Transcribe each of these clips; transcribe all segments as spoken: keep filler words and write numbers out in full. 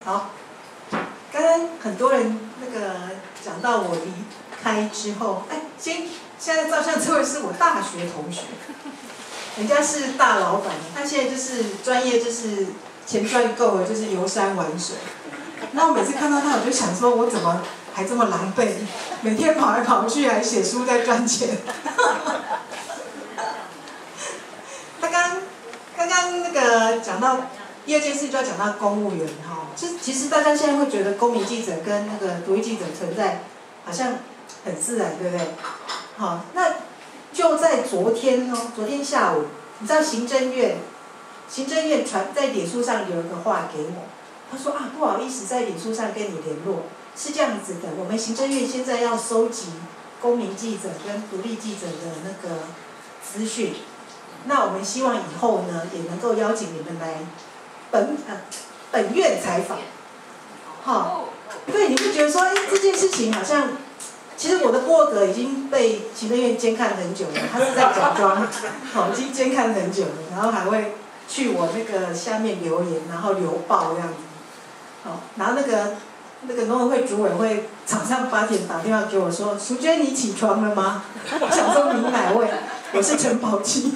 好，刚刚很多人那个讲到我离开之后，哎，先现在照相这位是我大学同学，人家是大老板，他现在就是专业就是钱赚够了，就是游山玩水。那我每次看到他，我就想说，我怎么还这么狼狈，每天跑来跑去，还写书在赚钱。他刚刚刚那个讲到第二件事，就要讲到公务员哈。其实其实大家现在会觉得公民记者跟那个独立记者存在，好像很自然，对不对？好，那就在昨天哦，昨天下午，你知道行政院，行政院传在脸书上有一个话给我，他说啊，不好意思，在脸书上跟你联络，是这样子的，我们行政院现在要收集公民记者跟独立记者的那个资讯，那我们希望以后呢，也能够邀请你们来本呃本院采访，好，对，你会觉得说，哎，这件事情好像。其实我的部落格已经被行政院监看很久了，他是在假装，好，已经监看很久了，然后还会去我那个下面留言，然后留报这样子，好，然后那个那个农委会主委会早上八点打电话给我说，淑娟你起床了吗？我想说你哪位？我是陈宝琪。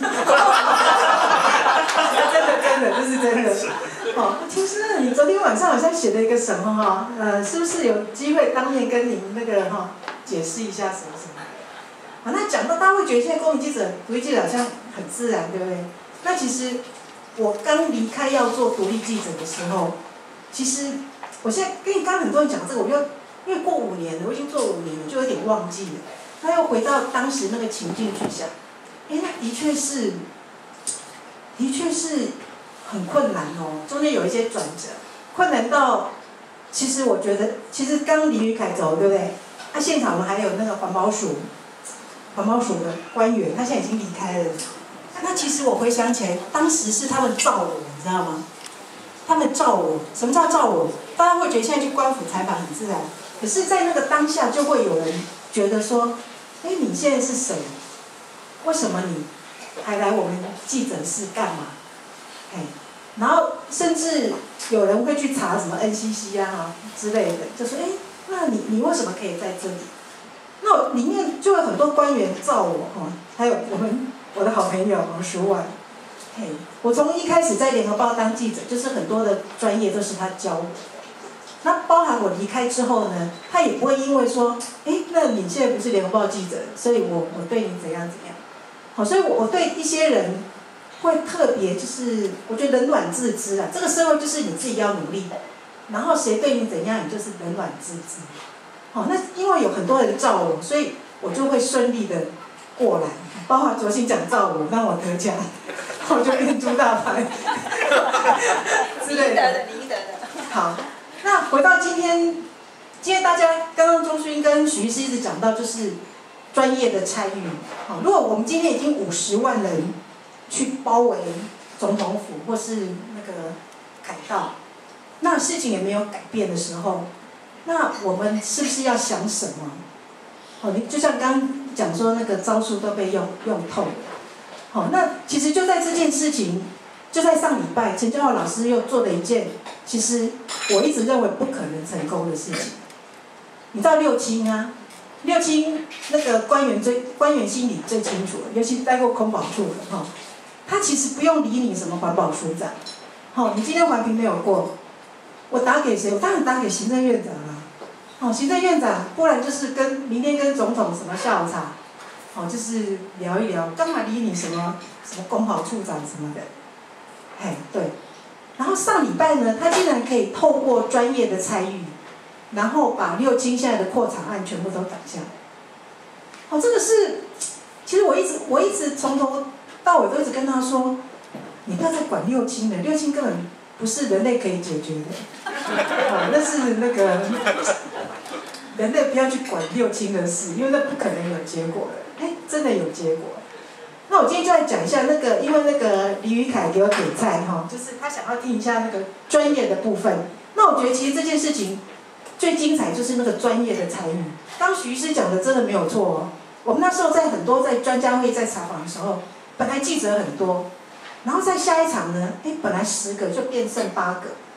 真的真的，这是真的。哦，其实你昨天晚上好像写了一个什么哈，呃，是不是有机会当面跟您那个哈解释一下什么什么？好，那讲到大家会觉得现在公民记者、独立记者好像很自然，对不对？那其实我刚离开要做独立记者的时候，其实我现在跟你刚刚很多人讲这个，我就因为过五年了，我已经做五年了，就有点忘记了。那又回到当时那个情境去想，哎，那的确是，的确是。很困难哦，中间有一些转折，困难到，其实我觉得，其实刚林宇凯走，对不对？他、啊、现场我们还有那个环保署，环保署的官员，他现在已经离开了。那其实我回想起来，当时是他们罩我，你知道吗？他们罩我，什么叫罩我？大家会觉得现在去官府采访很自然，可是，在那个当下就会有人觉得说，哎，你现在是谁？为什么你还来我们记者室干嘛？哎，然后甚至有人会去查什么 N C C 啊之类的，就说哎，那你你为什么可以在这里？那里面就有很多官员罩我哈，还有我们我的好朋友王淑婉，嘿，我从一开始在联合报当记者，就是很多的专业都是他教我的。那包含我离开之后呢，他也不会因为说，哎，那你现在不是联合报记者，所以我我对你怎样怎样，好，所以我我对一些人。会特别就是，我觉得冷暖自知啊。这个社会就是你自己要努力，然后谁对你怎样，你就是冷暖自知。好，那因为有很多人罩我，所以我就会顺利的过来。包括卓心讲罩我，让我得奖，我就变猪大牌之类的。 离得的。 好，那回到今天，今天大家刚刚钟勋跟许医师一直讲到，就是专业的参与。好，如果我们今天已经五十万人。去包围总统府或是那个凯道，那事情也没有改变的时候，那我们是不是要想什么？好，你就像刚刚讲说那个招数都被用用透了。好，那其实就在这件事情，就在上礼拜，陈教授老师又做了一件，其实我一直认为不可能成功的事情。你知道六轻啊？六轻那个官员最官员心里最清楚了，尤其待过空保处的哈。他其实不用理你什么环保署长，好、哦，你今天环评没有过，我打给谁？我当然打给行政院长啊，好、哦，行政院长，不然就是跟明天跟总统什么下午茶，好、哦，就是聊一聊，干嘛理你什么什么公保处长什么的，嘿，对。然后上礼拜呢，他竟然可以透过专业的参与，然后把六轻现在的扩厂案全部都挡下来。好、哦，这个是，其实我一直我一直从头。到我都一直跟他说，你不要再管六轻了，六轻根本不是人类可以解决的，哦，那是那个人类不要去管六轻的事，因为那不可能有结果的。哎，真的有结果。那我今天就来讲一下那个，因为那个李宇凯给我点菜哈，就是他想要听一下那个专业的部分。那我觉得其实这件事情最精彩就是那个专业的参与。刚徐医师讲的真的没有错哦。我们那时候在很多在专家会在采访的时候。本来记者很多，然后在下一场呢，哎，本来十个就变剩八个，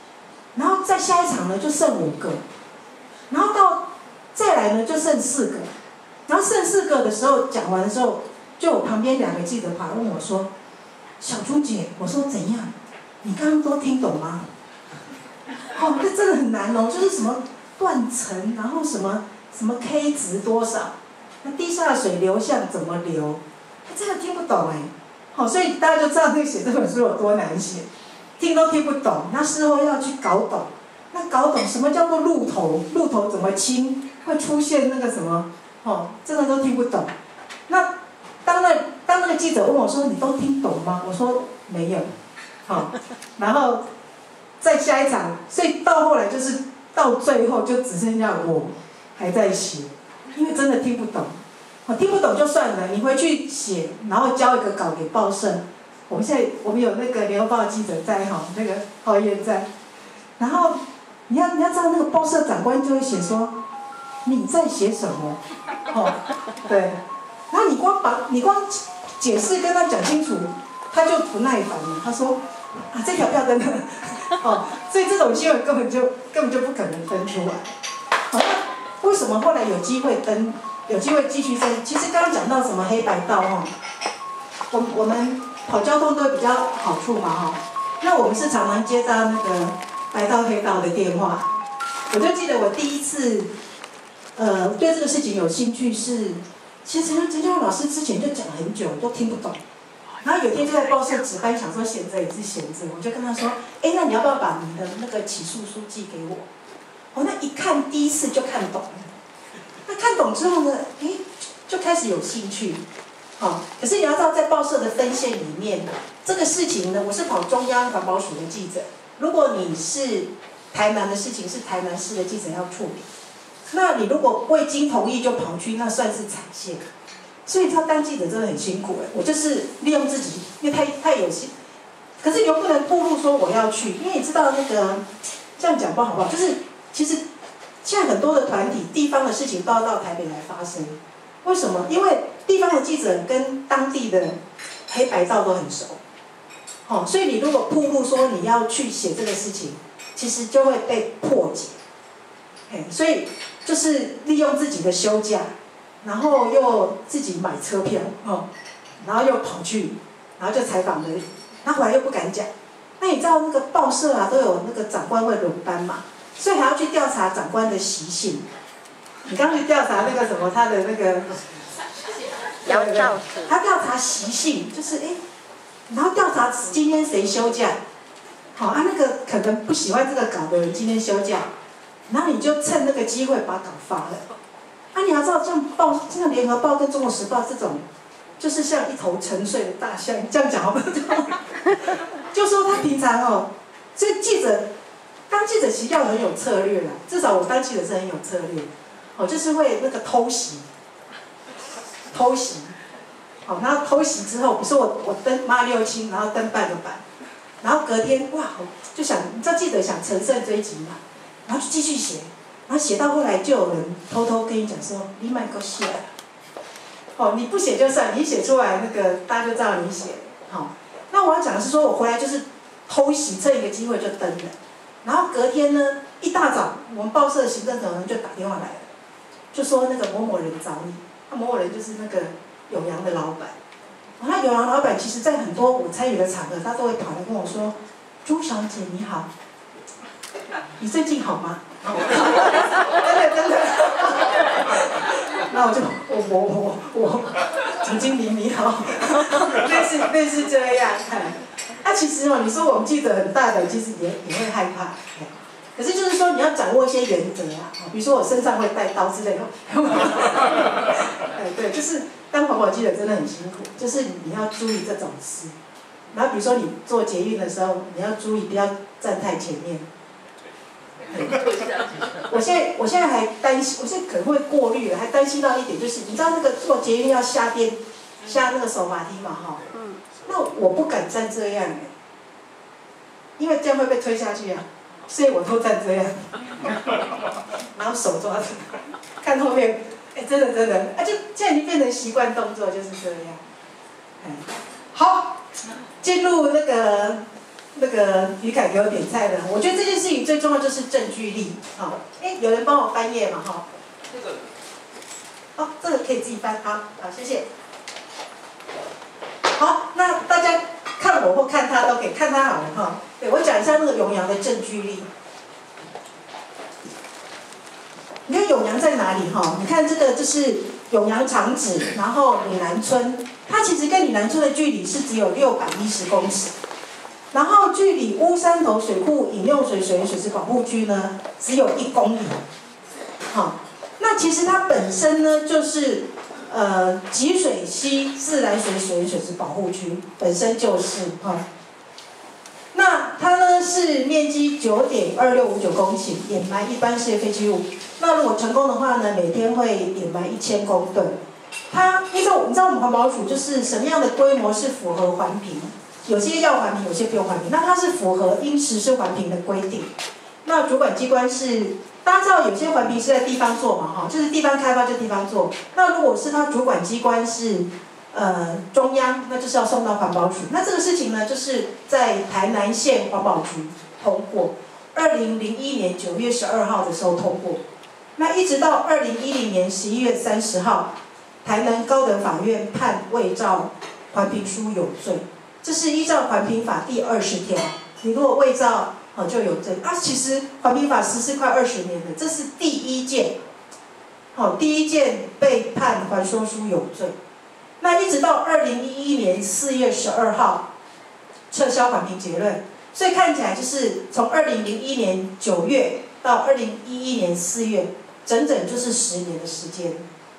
然后再下一场呢就剩五个，然后到再来呢就剩四个，然后剩四个的时候讲完的时候，就我旁边两个记者跑来问我说：“小朱姐，我说怎样？你刚刚都听懂吗？”哦，这真的很难哦，就是什么断层，然后什么什么 K 值多少，那地下水流向怎么流，真的听不懂哎。好，所以大家就知道那个写这本书有多难写，听都听不懂，那事后要去搞懂，那搞懂什么叫做路头，路头怎么清，会出现那个什么，哦，真的都听不懂。那当那当那个记者问我说：“你都听懂吗？”我说没有，好，然后再下一场，所以到后来就是到最后就只剩下我还在写，因为真的听不懂。我听不懂就算了，你回去写，然后交一个稿给报社。我们现在我们有那个联合报记者在哈，那个郝燕在。然后你要你要知道，那个报社长官就会写说你在写什么，哦，对。然后你光把你光解释跟他讲清楚，他就不耐烦了。他说啊，这条票真的，哦，所以这种新闻根本就根本就不可能登出来。好，那为什么后来有机会登？有机会继续登。其实刚刚讲到什么黑白道哈，我我们跑交通都比较好处嘛哈。那我们是常常接到那个白道黑道的电话。我就记得我第一次，呃，对这个事情有兴趣是，其实陈陈教授老师之前就讲很久，都听不懂。然后有一天就在报社值班，想说闲着也是闲着，我就跟他说，哎，那你要不要把你的那个起诉书寄给我？我那一看第一次就看懂了。那看懂之后呢，哎，就开始有兴趣，好、哦。可是你要知道，在报社的分线里面，这个事情呢，我是跑中央环保署的记者。如果你是台南的事情，是台南市的记者要处理。那你如果未经同意就跑去，那算是踩线。所以他当记者真的很辛苦哎。我就是利用自己，因为太太有心，可是你又不能暴露说我要去，因为你知道那个这样讲不好不好？就是其实。现在很多的团体、地方的事情都要到台北来发生，为什么？因为地方的记者跟当地的黑白道都很熟，哦，所以你如果铺路说你要去写这个事情，其实就会被破解，哎，所以就是利用自己的休假，然后又自己买车票，哦，然后又跑去，然后就采访人，然后后来又不敢讲，那你知道那个报社啊都有那个长官会轮班嘛？所以还要去调查长官的习性。你刚去调查那个什么，他的那个， 要照他调查习性，就是哎，然后调查今天谁休假，好啊，那个可能不喜欢这个稿的人今天休假，然后你就趁那个机会把稿发了。啊，你要知道，像报，像联合报跟中国时报这种，就是像一头沉睡的大象，这样讲好不好？就说他平常哦，所以记者。当记者其实要很有策略啦，至少我当记者是很有策略，哦，就是会那个偷袭，偷袭，好、哦，然后偷袭之后，比如说我我登马六清，然后登半个版，然后隔天哇，就想，你知道记者想乘胜追击嘛，然后就继续写，然后写到后来就有人偷偷跟你讲说，你慢给我写，哦，你不写就算，你写出来那个大家就知道你写，好、哦，那我要讲的是说我回来就是偷袭，趁一个机会就登了。然后隔天呢，一大早，我们报社的行政总人就打电话来了，就说那个某某人找你，那某某人就是那个永阳的老板。那永阳老板其实在很多我参与的场合，他都会跑来跟我说：“朱小姐你好，你最近好吗？”真的真的。那我就我我我我总经理你好，类似类似这样。那、啊、其实哦，你说我们记者很大的，其实也也会害怕。可是就是说你要掌握一些原则啊，比如说我身上会带刀之类的。哎，对，就是当环保记者真的很辛苦，就是你要注意这种事。然后比如说你做捷运的时候，你要注意不要站太前面。我现在我现在还担心，我现在可能会过滤了，还担心到一点就是，你知道那个做捷运要下电，下那个手马梯嘛，哈。那我不敢站这样哎，因为这样会被推下去啊，所以我都站这样，然后手抓着，看后面，哎，真的真的，啊，就现在已经变成习惯动作，就是这样。哎，好，进入那个那个于凯给我点菜的，我觉得这件事情最重要就是证据力啊。哎，有人帮我翻页嘛哈？ 这个， 哦，这个可以自己翻，好，好，谢谢。好，那大家看我或看他都可以，看他好了哈。对，我讲一下那个永阳的证据力。你看永阳在哪里哈？你看这个就是永阳长址，然后岭南村，它其实跟岭南村的距离是只有六百一十公尺。然后距离乌山头水库饮用水水源水质保护区呢，只有一公里。好，那其实它本身呢，就是呃集水溪自来水水源水质保护区，本身就是哈。那它呢是面积九点二六五九公顷，掩埋一般事业废弃物。那如果成功的话呢，每天会掩埋一千公吨。它依照你知道我们环保署就是什么样的规模是符合环评？有些要环评，有些不用环评。那它是符合应实施环评的规定。那主管机关是，大家知道有些环评是在地方做嘛，哈，就是地方开发就地方做。那如果是它主管机关是呃中央，那就是要送到环保署。那这个事情呢，就是在台南县环保局通过，二零零一年九月十二号的时候通过。那一直到二零一零年十一月三十号，台南高等法院判未照环评书有罪。这是依照环评法第二十条，你如果未照，哦就有罪。啊，其实环评法实施快二十年了，这是第一件，好、哦、第一件被判环说书有罪。那一直到二零一一年四月十二号撤销环评结论，所以看起来就是从二零零一年九月到二零一一年四月，整整就是十年的时间。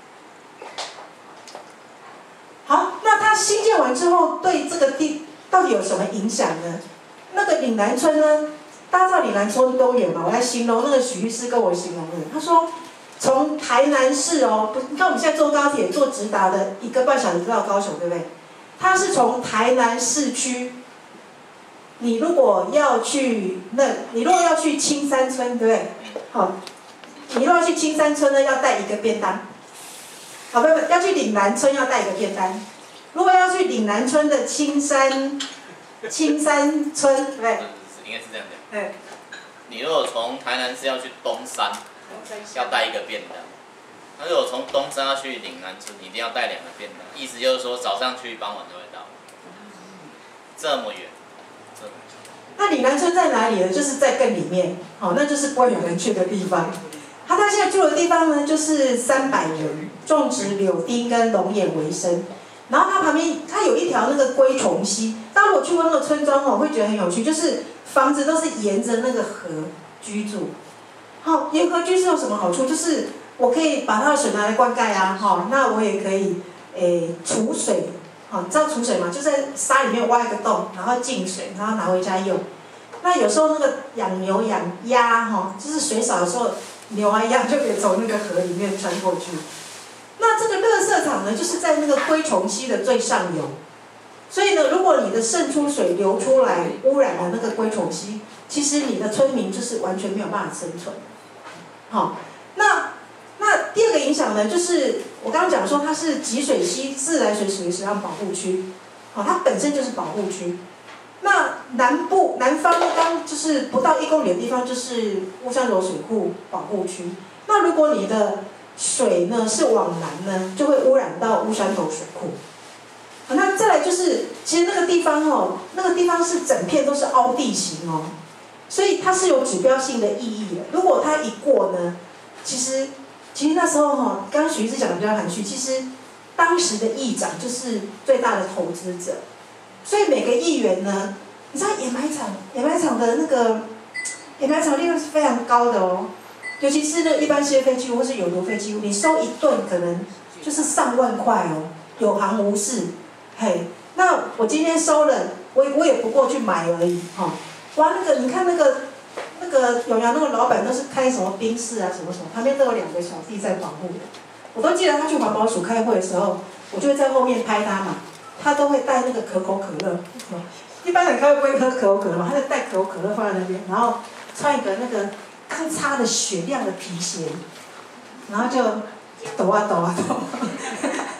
好，那它新建完之后，对这个地到底有什么影响呢？那个岭南村呢，大家知道岭南村多远吗？我来形容，那个许律师跟我形容的，他说，从台南市哦，不，你看我们现在坐高铁坐直达的一个半小时就到高雄，对不对？它是从台南市区，你如果要去那，你如果要去青山村，对不对？好，你如果要去青山村呢，要带一个便当。好，不不，要去岭南村要带一个便当。如果要去岭南村的青山，青山村，对不对？ 应该是这样讲。 对。 你如果从台南市要去东山，要带一个便当；那如果从东山要去岭南村，你一定要带两个便当。意思就是说，早上去，傍晚就会到。这么远，这么远。 那岭南村在哪里呢？就是在更里面，好，那就是不会有人去的地方。他他现在住的地方呢，就是三百人，种植柳丁跟龙眼为生。然后它旁边，它有一条那个龟虫溪。大家如果去过那个村庄哦，会觉得很有趣，就是房子都是沿着那个河居住。好，沿河居住有什么好处？就是我可以把它的水拿来灌溉啊，哈，那我也可以诶储水。好，你知道储水吗？就在沙里面挖一个洞，然后进水，然后拿回家用。那有时候那个养牛养鸭哈，就是水少的时候。牛啊鸭就可以从那个河里面穿过去。那这个垃圾场呢，就是在那个龟虫溪的最上游。所以呢，如果你的渗出水流出来，污染了那个龟虫溪，其实你的村民就是完全没有办法生存。好，那那第二个影响呢，就是我刚刚讲说它是集水溪自来水属于水岸保护区，好，它本身就是保护区。那南部南方刚就是不到一公里的地方，就是乌山头水库保护区。那如果你的水呢是往南呢，就会污染到乌山头水库。好，那再来就是，其实那个地方哦，那个地方是整片都是凹地形哦，所以它是有指标性的意义的。如果它一过呢，其实其实那时候哈、哦，刚刚许律师讲的比较含蓄，其实当时的议长就是最大的投资者。所以每个议员呢，你知道掩埋场，掩埋场的那个掩埋场利润是非常高的哦，尤其是那个一般事业废弃物或是有毒废弃物，你收一吨可能就是上万块哦，有行无市。嘿，那我今天收了，我我也不过去买而已哈、哦。哇，那个你看那个那个永阳那个老板都是开什么宾士啊什么什么，旁边都有两个小弟在保护的。我都记得他去环保署开会的时候，我就会在后面拍他嘛。他都会带那个可口可乐，一般人开会不会喝可口可乐嘛？他就带可口可乐放在那边，然后穿一个那个刚擦的雪亮的皮鞋，然后就抖啊抖啊抖，就是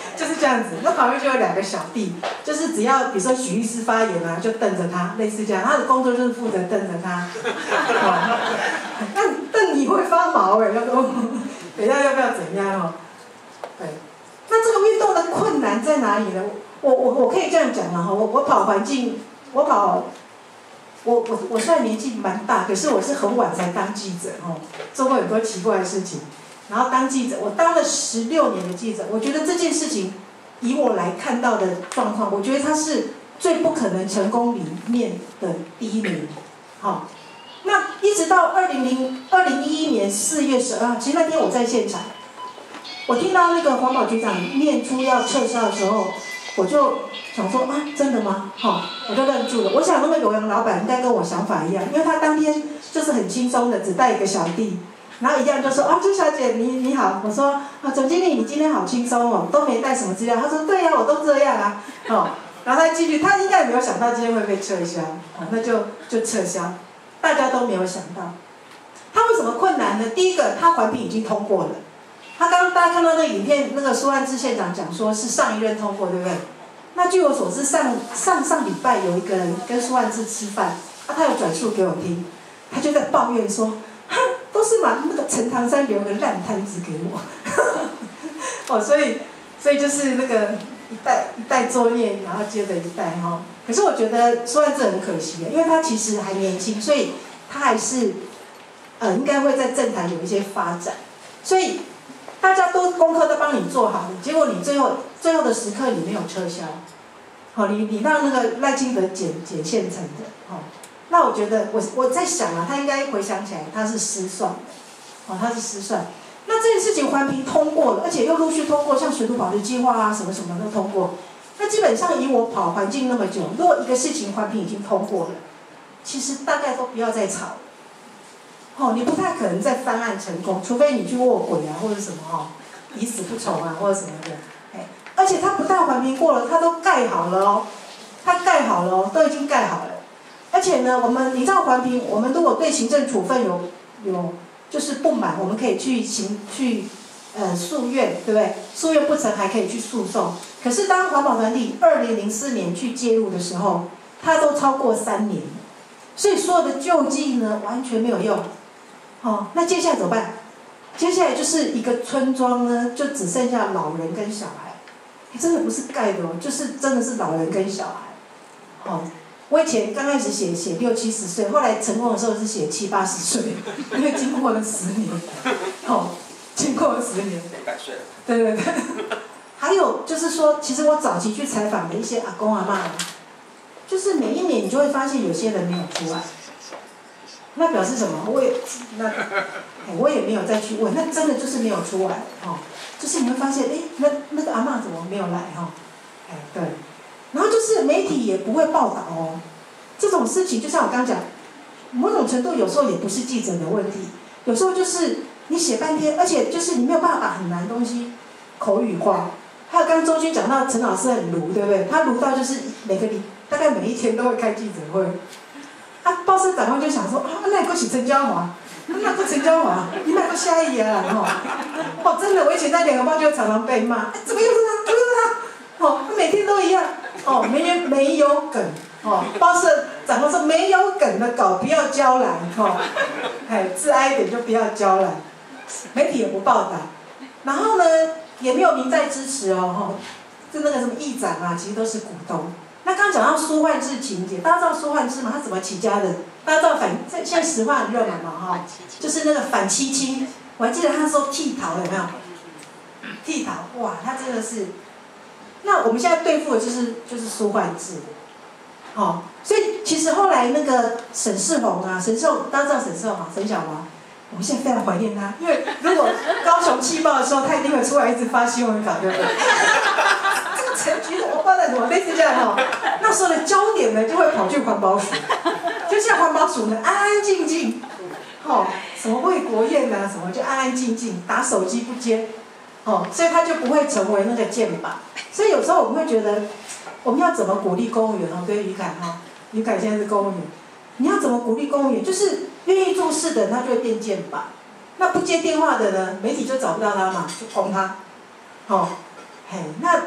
这样子。那旁边就有两个小弟，就是只要比如说许律师发言啊，就瞪着他，类似这样。他的工作就是负责瞪着他。哦，那瞪你会发毛哎，要不等一下要不要怎样哦？对，那这个运动的困难在哪里呢？我我我可以这样讲啊，我我跑环境，我跑。我我我虽然年纪蛮大，可是我是很晚才当记者哦，做过很多奇怪的事情。然后当记者，我当了十六年的记者，我觉得这件事情，以我来看到的状况，我觉得它是最不可能成功里面的第一名。好、哦，那一直到二零零二零一一年四月十二号，其实那天我在现场，我听到那个环保局长念出要撤销的时候，我就想说啊，真的吗？好、哦，我就愣住了。我想那个永阳老板应该跟我想法一样，因为他当天就是很轻松的，只带一个小弟。然后一样就说啊，朱小姐你你好，我说啊总经理你今天好轻松哦，都没带什么资料。他说对呀、啊，我都这样啊，哦，然后他继续，他应该也没有想到今天会被撤销，哦，那就就撤销，大家都没有想到。他为什么困难呢？第一个，他环评已经通过了，他刚刚大家看到那个影片，那个苏汉志县长讲说是上一任通过，对不对？那据我所知，上上上礼拜有一个人跟苏汉志吃饭，啊，他有转述给我听，他就在抱怨说。都是把那个陈唐山留个烂摊子给我，哦，所以所以就是那个一代一代作孽，然后接着一代哈、哦。可是我觉得苏汉志很可惜，因为他其实还年轻，所以他还是呃应该会在政坛有一些发展。所以大家都功课都帮你做好了，结果你最后最后的时刻你没有撤销，好、哦，你你让那个赖清德减减现成的，哦。那我觉得我我在想啊，他应该回想起来他是失算的，哦，他是失算。那这件事情环评通过了，而且又陆续通过，像水土保持计划啊，什么什么都通过。那基本上以我跑环境那么久，如果一个事情环评已经通过了，其实大概都不要再吵了。哦，你不太可能再翻案成功，除非你去卧轨啊，或者什么哦，以死不从啊，或者什么的。哎，而且他不但环评过了，他都盖好了哦，他盖好了哦，都已经盖好了。而且呢，我们你知道环评，我们如果对行政处分有有就是不满，我们可以去行去呃诉愿，对不对？诉愿不成还可以去诉讼。可是当环保团体二零零四年去介入的时候，它都超过三年，所以所有的救济呢完全没有用。哦，那接下来怎么办？接下来就是一个村庄呢，就只剩下老人跟小孩，真的不是盖的哦，就是真的是老人跟小孩。哦。我以前刚开始写写六七十岁，后来成功的时候是写七八十岁，因为经过了十年，哦，经过了十年，百岁了。对对对。还有就是说，其实我早期去采访的一些阿公阿嬷，就是每一年你就会发现有些人没有出来，那表示什么？我也那我也没有再去问，那真的就是没有出来哦。就是你会发现，哎，那那个阿嬷怎么没有来哈？哎，对。然后就是媒体也不会报道哦，这种事情就像我刚刚讲，某种程度有时候也不是记者的问题，有时候就是你写半天，而且就是你没有办法把很难的东西口语化。还有刚刚周军讲到陈老师很鲁，对不对？他鲁到就是每个礼大概每一天都会开记者会，啊，报社长官就想说啊，那个是陈椒华，那个陈椒华，你那个下一页啦吼，哦，真的，我以前在联合报就常常被骂，哎，怎么又是他？怎么又是他？哦，他每天都一样。哦，没有没有梗，哦，报社长官说没有梗的稿不要交来，哦，哎，自哀一点就不要交来，媒体也不报道，然后呢也没有明在支持哦，哈、哦，就那个什么议长啊，其实都是股东。那刚刚讲到苏焕智情节，大家知道苏焕智吗？他怎么起家的？大家知道反现在实话很热门嘛，哈、哦，就是那个反七亲，我还记得他说剃头有没有？剃头，哇，他真的是。那我们现在对付的就是就是苏焕智，哦，所以其实后来那个沈世宏啊，沈世宏大家知道沈世宏吗？沈小华，我们现在非常怀念他，因为如果高雄气爆的时候，他一定会出来一直发新闻稿，对不对？这个陈局我发的怎么类似这样哦？那时候的焦点呢就会跑去环保署，就像环保署呢安安静静，哦，什么为国宴啊什么就安安静静打手机不接。哦，所以他就不会成为那个箭靶。所以有时候我们会觉得，我们要怎么鼓励公务员哦？对于凯哈，于凯现在是公务员，你要怎么鼓励公务员？就是愿意做事的，他就会变箭靶；那不接电话的呢，媒体就找不到他嘛，就攻他。哦，嘿，那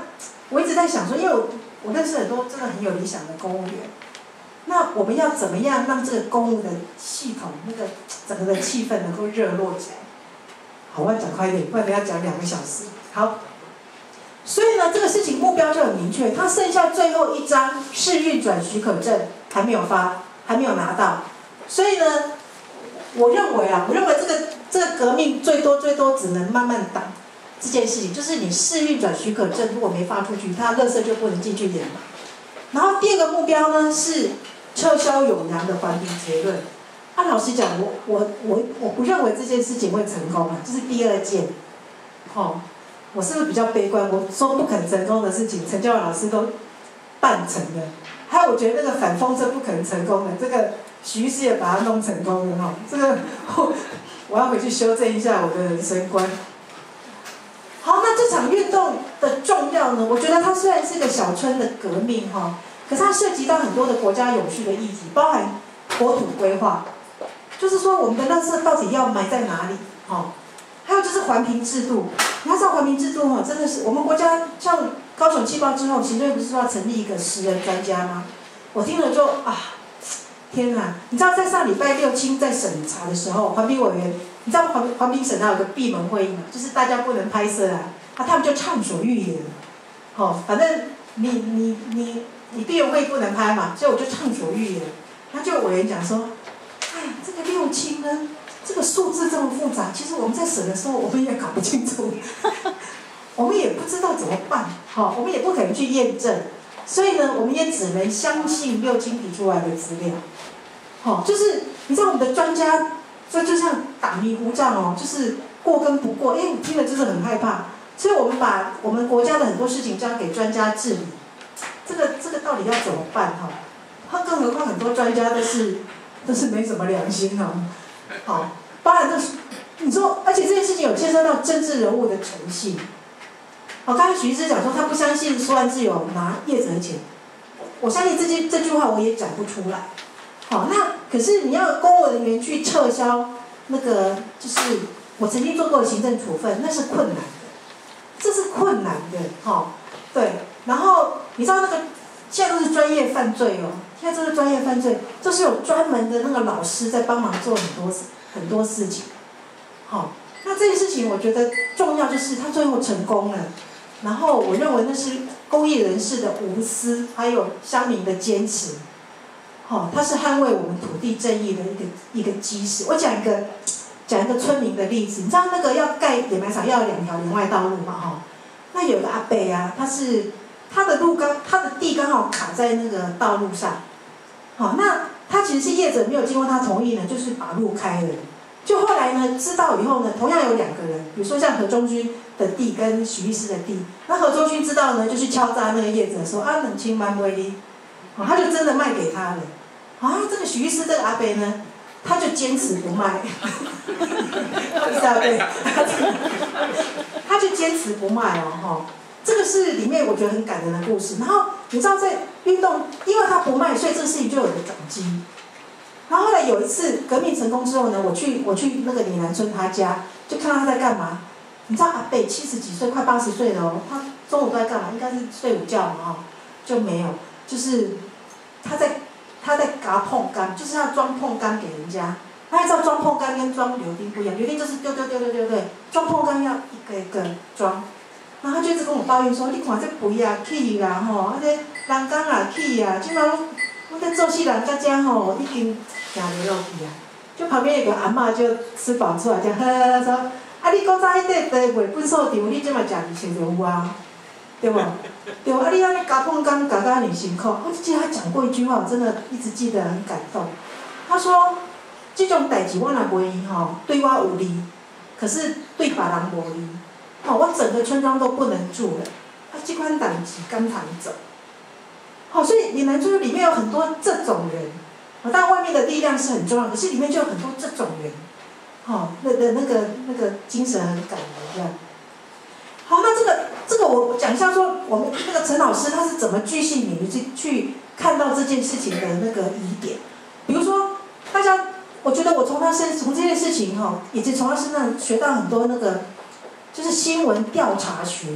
我一直在想说，因为我我认识很多真的很有理想的公务员，那我们要怎么样让这个公务的系统那个整个的气氛能够热络起来？好，我要讲快一点，不然等下讲两个小时。好，所以呢，这个事情目标就很明确，它剩下最后一张试运转许可证还没有发，还没有拿到，所以呢，我认为啊，我认为这个这个革命最多最多只能慢慢打。这件事情就是你试运转许可证如果没发出去，它垃圾就不能进去演嘛。然后第二个目标呢是撤销永阳的环评结论。啊，老实讲，我我我我不认为这件事情会成功啊，这是第二件。哦，我是不是比较悲观？我说不可能成功的事情，陈教授老师都办成了。还有，我觉得那个反封测不可能成功的，这个徐医师也把它弄成功了哈。这个我我要回去修正一下我的人生观。好，那这场运动的重要呢？我觉得它虽然是个小村的革命哈，可是它涉及到很多的国家永续的议题，包含国土规划，就是说我们的垃圾到底要埋在哪里？哈，还有就是环评制度。你要知道环评制度哈，真的是我们国家像高雄气爆之后，行政院不是说要成立一个十人专家吗？我听了就啊，天哪！你知道在上礼拜六清在审查的时候，环评委员。你知道环环评审他有个闭门会议嘛？就是大家不能拍摄啊，啊他们就畅所欲言，哦，反正你你你你闭门会议不能拍嘛，所以我就畅所欲言。那就有委员讲说，哎，这个六轻呢，这个数字这么复杂，其实我们在审的时候我们也搞不清楚，我们也不知道怎么办，好、哦，我们也不可能去验证，所以呢，我们也只能相信六轻提出来的资料，好、哦，就是你知道我们的专家。所以就像打迷糊仗哦，就是过跟不过，哎，我听了就是很害怕。所以我们把我们国家的很多事情交给专家治理，这个这个到底要怎么办哈？更何况很多专家都是都是没什么良心哦。好，包含这你说，而且这件事情有牵涉到政治人物的诚信。好，刚才徐医师讲说他不相信苏安志有拿业者的钱，我相信这句这句话我也讲不出来。好，那可是你要公务人员去撤销那个，就是我曾经做过的行政处分，那是困难的，这是困难的，哈、哦，对。然后你知道那个现在都是专业犯罪哦，现在都是专业犯罪，就是有专门的那个老师在帮忙做很多很多事情，好、哦，那这件事情我觉得重要就是他最后成功了，然后我认为那是公益人士的无私，还有乡民的坚持。哦，它是捍卫我们土地正义的一个一个基石。我讲一个讲一个村民的例子，你知道那个要盖掩埋场要有两条员外道路嘛？哈、哦，那有个阿伯啊，他是他的路刚他的地刚好卡在那个道路上，好、哦，那他其实是业者没有经过他同意呢，就是把路开了。就后来呢，知道以后呢，同样有两个人，比如说像何中军的地跟许医师的地，那何中军知道呢，就去敲诈那个业者说啊，冷清蛮威力。哦，他就真的卖给他了。啊，这个许医师这个阿伯呢，他就坚持不卖。不是阿伯，他就坚持不卖哦，哈、哦。这个是里面我觉得很感人的故事。然后你知道在运动，因为他不卖，所以这个事情就有了转机。然后后来有一次革命成功之后呢，我去我去那个李南村他家，就看到他在干嘛。你知道阿伯七十几岁，快八十岁了哦，他中午都在干嘛？应该是睡午觉嘛，哦，就没有。就是他在他在嘎碰柑，就是要装碰柑给人家。他知道装碰柑跟装柳丁不一样，柳丁就是丢丢丢丢丢丢，装碰柑要一个一个装。然后他就一直跟我抱怨说：“你看这肥啊起啦吼，啊这人工啊起啊，即马我这做事人家家吼已经行袂落去啊。”就旁边有个阿嬷就吃饱出来就呵呵说：“啊你古早迄块地卖本数场，你即马食二千就有啊。”对不？对啊，你安尼夹碰柑夹到你辛苦。我记得他讲过一句话，我真的一直记得很感动。他说：“这种代志我若袂伊吼，对我有利，可是对别人无利。哦，我整个村庄都不能住了。啊，这款代志敢通走？好、哦，所以闽南村里面有很多这种人。哦，当然外面的力量是很重要，可是里面就有很多这种人。哦，那的那个那个精神很感人这样。好，那这个。这个我讲一下说，我们那个陈老师他是怎么巨细靡遗去去看到这件事情的那个疑点。比如说，大家，我觉得我从他身从这件事情哈、哦，以及从他身上学到很多那个，就是新闻调查学。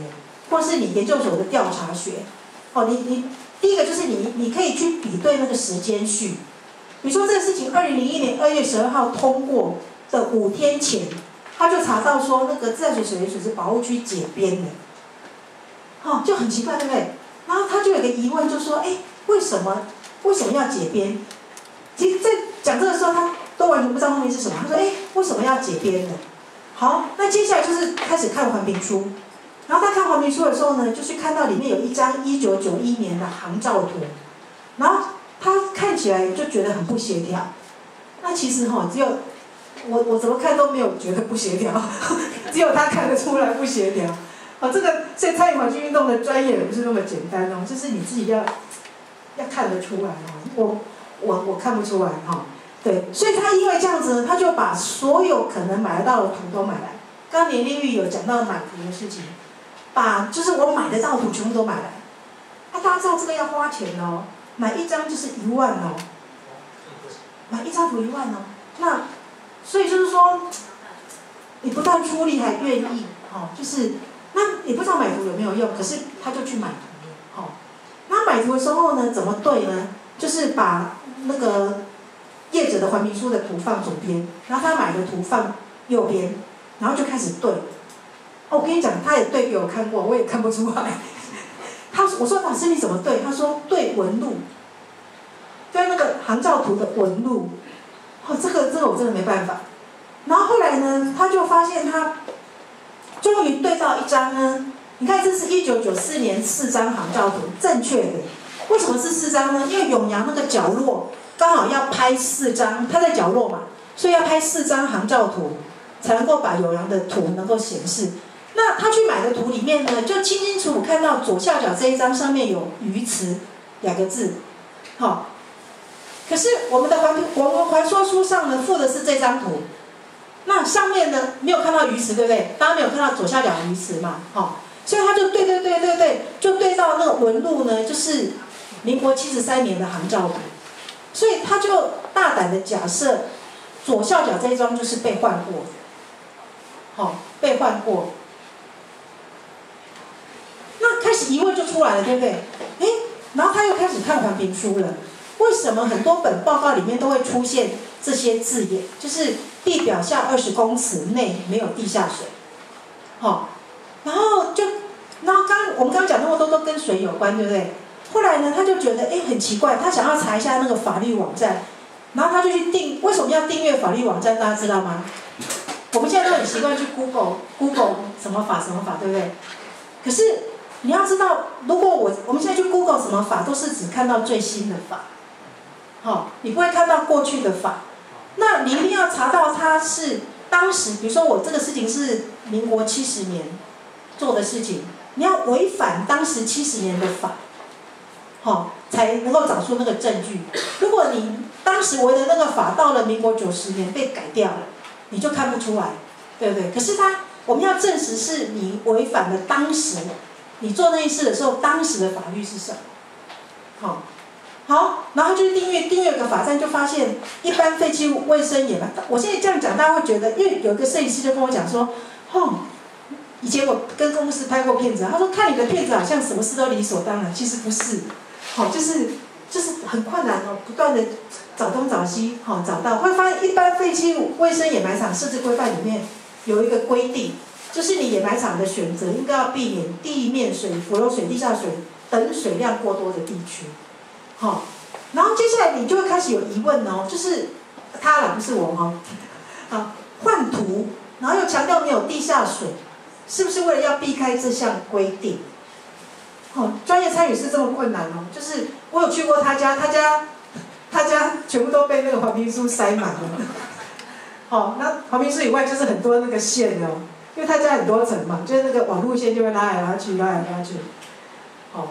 或是你研究所的调查学，哦，你你第一个就是你你可以去比对那个时间序，比如说这个事情二零零一年二月十二号通过的五天前，他就查到说那个自来水水源水质保护区解编了，哦，就很奇怪，对不对？然后他就有个疑问，就说，哎，为什么为什么要解编？其实，在讲这个时候，他都完全不知道后面是什么。他说，哎，为什么要解编呢？好，那接下来就是开始看环评书。然后他看环评书的时候呢，就是看到里面有一张一九九一年的航照图，然后他看起来就觉得很不协调。那其实哈、哦，只有我我怎么看都没有觉得不协调，只有他看得出来不协调。哦，这个所以参与环境运动的专业也不是那么简单哦，就是你自己要要看得出来哦。我我我看不出来哈、哦，对，所以他因为这样子，他就把所有可能买得到的图都买来。刚刚年丽玉有讲到买图的事情，把就是我买得到的图全部都买来。啊，大家知道这个要花钱哦，买一张就是一万哦，买一张图一万哦。那所以就是说，你不但出力还愿意哦，就是。那也不知道买图有没有用，可是他就去买图，哦，那买图的时候呢，怎么对呢？就是把那个业者的环评书的图放左边，然后他买的图放右边，然后就开始对。哦，我跟你讲，他也对给我看过，我也看不出来。他我说老师你怎么对？他说对纹路，对那个航照图的纹路。哦，这个这个我真的没办法。然后后来呢，他就发现他。终于对到一张呢，你看这是一九九四年四张航照图，正确的。为什么是四张呢？因为永阳那个角落刚好要拍四张，它在角落嘛，所以要拍四张航照图，才能够把永阳的图能够显示。那他去买的图里面呢，就清清楚楚看到左下角这一张上面有鱼池两个字，好、哦。可是我们的环我们环说书上呢附的是这张图。那上面呢没有看到鱼池，对不对？大家没有看到左下角鱼池嘛？哦，所以他就对对对对对，就对到那个纹路呢，就是民国七十三年的航照图，所以他就大胆的假设左下角这一张就是被换过，好、哦，被换过。那开始疑问就出来了，对不对？哎，然后他又开始看环评书了，为什么很多本报告里面都会出现这些字眼，就是地表下二十公尺内没有地下水，好、哦，然后就，然后刚我们刚刚讲那么多都跟水有关，对不对？后来呢，他就觉得哎很奇怪，他想要查一下那个法律网站，然后他就去订，为什么要订阅法律网站？大家知道吗？我们现在都很习惯去 Google Google 什么法什么法，对不对？可是你要知道，如果我我们现在去 Google 什么法，都是只看到最新的法，好、哦，你不会看到过去的法。那你一定要查到它是当时，比如说我这个事情是民国七十年做的事情，你要违反当时七十年的法，好、哦，才能够找出那个证据。如果你当时违的那个法到了民国九十年被改掉了，你就看不出来，对不对？可是它我们要证实是你违反了当时你做那件事的时候当时的法律是什么，好、哦。好，然后就是订阅订阅个法站，就发现一般废弃物卫生也，我现在这样讲，大家会觉得，因为有一个摄影师就跟我讲说，哦，以前我跟公司拍过片子，他说看你的片子好像什么事都理所当然，其实不是，好、哦，就是就是很困难哦，不断的找东找西，好、哦、找到，会发现一般废弃物卫生掩埋场设置规范里面有一个规定，就是你掩埋场的选择应该要避免地面水、浮流水、地下水等水量过多的地区。好、哦，然后接下来你就会开始有疑问哦，就是他啦，不是我哦，啊，换图，然后又强调没有地下水，是不是为了要避开这项规定？哦，专业参与是这么困难哦，就是我有去过他家，他家他家全部都被那个环评书塞满了。好、哦，那环评书以外就是很多那个线哦，因为他家很多层嘛，就是那个网路线就会拉来拉去，拉来拉去。好、哦，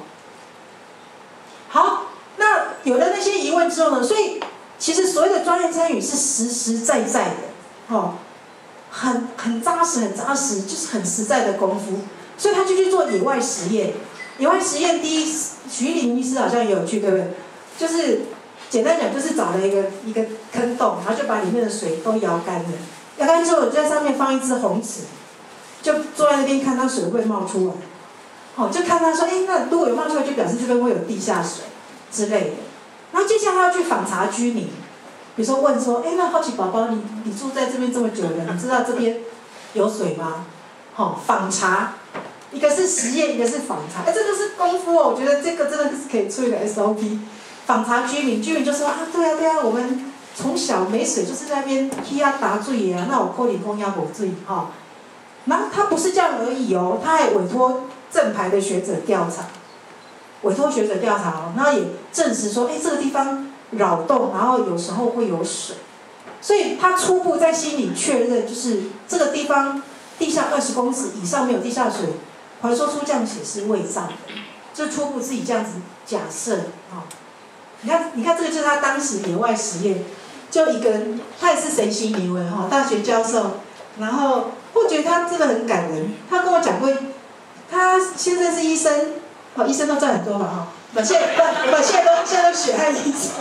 好。那有了那些疑问之后呢，所以其实所谓的专业参与是实实在在的，哦，很很扎实，很扎实，就是很实在的功夫。所以他就去做野外实验。野外实验第一，徐林医师好像也有去，对不对？就是简单讲，就是找了一个一个坑洞，然后就把里面的水都摇干了。摇干之后，就在上面放一只红尺，就坐在那边看它水会冒出来。 哦，就看他说，哎，那如果有冒出来，就表示这边会有地下水之类的。然后接下来他要去访查居民，比如说问说，哎，那好奇宝宝，你你住在这边这么久了，你知道这边有水吗？好、哦，访查，一个是实验，一个是访查，哎，这个是功夫哦，我觉得这个真的是可以出一个 S O P。访查居民，居民就说啊，对啊对啊，我们从小没水就是在那边踢啊打水啊，那我扣你公鸭补水哈。然后他不是这样而已哦，他还委托正牌的学者调查，委托学者调查哦，然后也证实说，哎，这个地方扰动，然后有时候会有水，所以他初步在心里确认，就是这个地方地下二十公尺以上没有地下水，还说出这样写是伪造的，就初步自己这样子假设啊。你看，你看这个就是他当时野外实验，就一个人，他也是神奇名闻哈，大学教授，然后我觉得他真的很感人。他跟我讲过，他现在是医生，哦，医生都赚很多嘛哈，不，现在不不，现在都现在都血汗医生，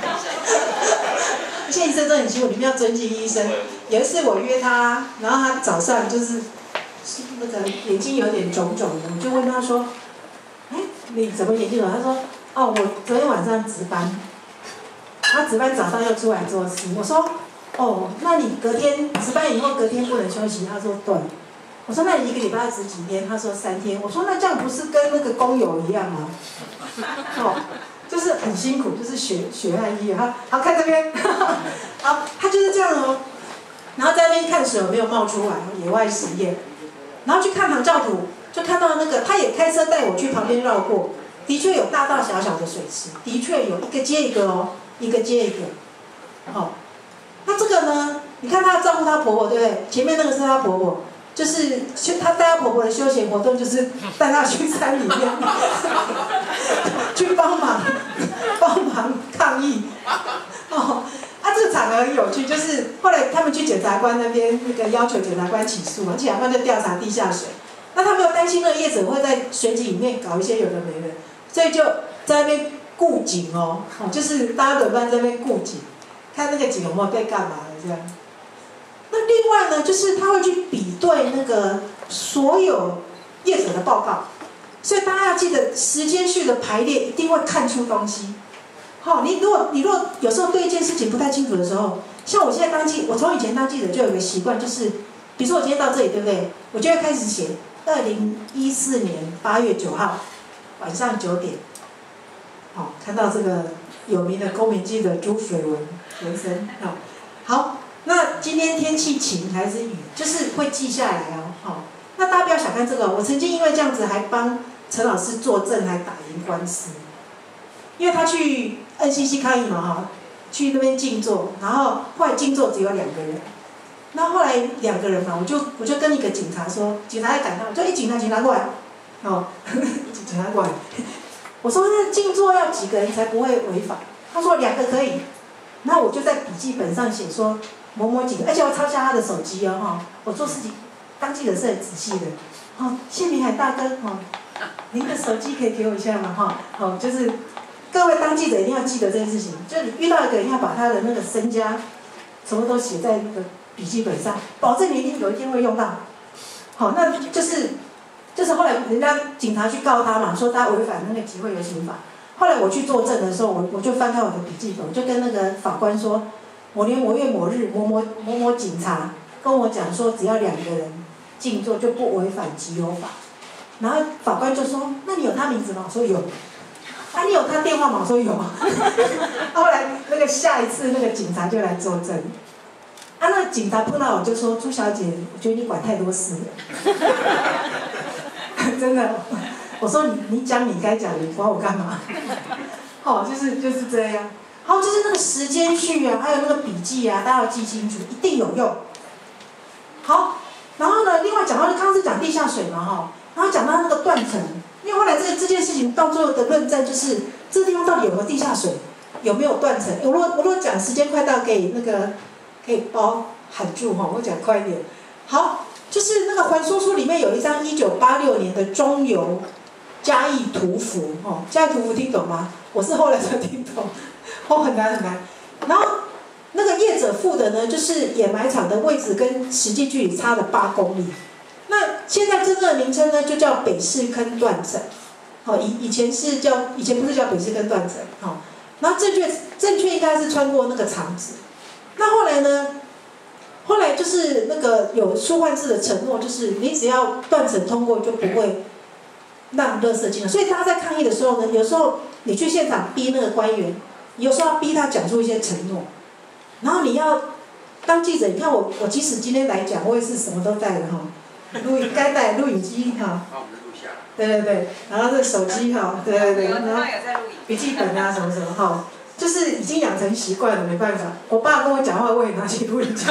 现在医生都很辛苦，你们要尊敬医生。有一次我约他，然后他早上就是那个眼睛有点肿肿的，我就问他说，哎，你怎么眼睛肿？他说。哦，我昨天晚上值班，他值班早上又出来做事。我说，哦，那你隔天值班以后隔天不能休息？他说对。我说那你一个礼拜要值几天？他说三天。我说那这样不是跟那个工友一样吗？哦，就是很辛苦，就是血血汗医。好，好看这边，好，他就是这样哦。然后在那边看水有没有冒出来，野外实验，然后去看航照图，就看到那个，他也开车带我去旁边绕过。的确有大大小小的水池，的确有一个接一个哦，一个接一个。好、哦，那这个呢？你看她照顾她婆婆，对不对？前面那个是她婆婆，就是她带她婆婆的休闲活动，就是带她去山里面去帮忙帮忙抗议。哦，啊，这个场合很有趣，就是后来他们去检察官那边，那个要求检察官起诉嘛，检察官就调查地下水。那他没有担心那个业者会在水井里面搞一些有的没的。所以就在那边顾井哦，就是大家轮班在那边顾井，看那个井有没有被干嘛了这样。那另外呢，就是他会去比对那个所有业者的报告，所以大家要记得时间序的排列一定会看出东西。好、哦，你如果你如果有时候对一件事情不太清楚的时候，像我现在当记，我从以前当记者就有一个习惯，就是比如说我今天到这里，对不对？我就会开始写二零一四年八月九号。晚上九点，好、哦，看到这个有名的公民记者朱水文先生，好、哦，好，那今天天气晴还是雨，就是会记下来哦，好、哦，那大家不要小看这个，我曾经因为这样子还帮陈老师作证，还打赢官司，因为他去 N C C 抗议嘛，哈，去那边静坐，然后后来静坐只有两个人，那后来两个人嘛，我就我就跟一个警察说，警察也赶到，我就一警察警察过来。哦，警察过来，我说那静坐要几个人才不会违法？他说两个可以。那我就在笔记本上写说某某几个，而且我抄下他的手机哦，哈，我做事情当记者是很仔细的。哦，谢明海大哥，哦，您的手机可以给我一下吗？哈，哦，就是各位当记者一定要记得这件事情，就你遇到一个人要把他的那个身家什么都写在那个笔记本上，保证你一定有一天会用到。好，那就是。就是后来人家警察去告他嘛，说他违反那个集会游行法。后来我去作证的时候，我我就翻开我的笔记本，我就跟那个法官说，某年某月某日，某某某某警察跟我讲说，只要两个人静坐就不违反集邮法。然后法官就说，那你有他名字吗？我说有。啊，你有他电话吗？我说有。后来那个下一次那个警察就来作证。啊，那警察碰到我就说，朱小姐，我觉得你管太多事了。真的，我说你你讲你该讲的，你管我干嘛？好、哦，就是就是这样。还有就是那个时间序啊，还有那个笔记啊，大家要记清楚，一定有用。好，然后呢，另外讲到刚刚是讲地下水嘛哈，然后讲到那个断层，因为后来这这件事情到最后的论证就是，这个地方到底有没有地下水，有没有断层？我如果我如果讲时间快到，可以那个可以包喊住哈，我讲快一点。好。就是那个还说书里面有一张一九八六年的中油嘉义图符，哦，嘉义图符听懂吗？我是后来才听懂，哦，很难很难。然后那个业者付的呢，就是掩埋场的位置跟实际距离差了八公里。那现在真正的名称呢，就叫北势坑断层。好，以以前是叫以前不是叫北势坑断层，好，然后正确正确应该是穿过那个肠子。那后来呢？后来就是那个有舒焕智的承诺，就是你只要断层通过，就不会让垃圾进来。所以大家在抗议的时候呢，有时候你去现场逼那个官员，有时候要逼他讲出一些承诺，然后你要当记者，你看我我即使今天来讲，我也是什么都带的哈，录影该带录影机哈，对对对，然后这手机哈，对对对，然后笔记本啊什么什么哈。就是已经养成习惯了，没办法。我爸跟我讲话，我也拿起录音机，